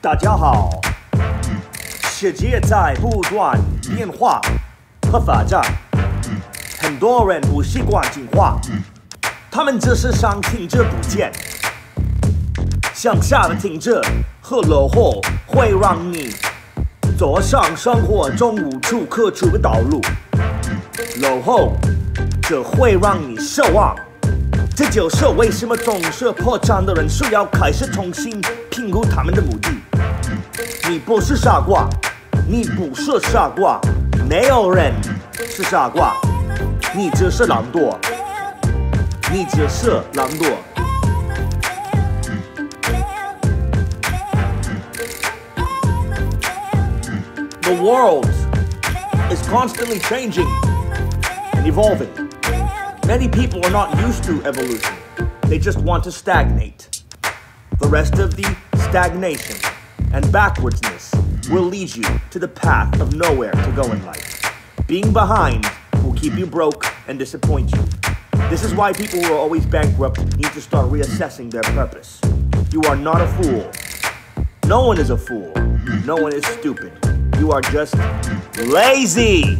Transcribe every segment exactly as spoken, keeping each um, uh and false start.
大家好，世界在不断变化和发展，很多人不习惯进化，他们只是想停滞不前。向下的停滞和落后会让你走上生活中无处可去的道路，落后这会让你失望。这就是为什么总是破产的人需要开始重新评估他们的目的。你不是傻瓜，你不是傻瓜，没有人是傻瓜，你只是懒惰，你只是懒惰。The world is constantly changing and evolving. Many people are not used to evolution. They just want to stagnate. The rest of the stagnation and backwardsness will lead you to the path of nowhere to go in life. Being behind will keep you broke and disappoint you. This is why people who are always bankrupt need to start reassessing their purpose. You are not a fool. No one is a fool. No one is stupid. You are just lazy.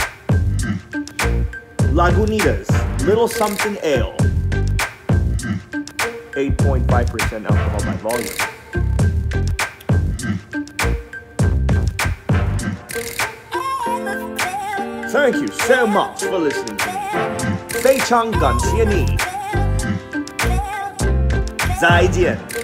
Lagunitas Little Something Ale, eight point five percent alcohol by volume. Thank you so much for listening to me. 非常感谢你。再见。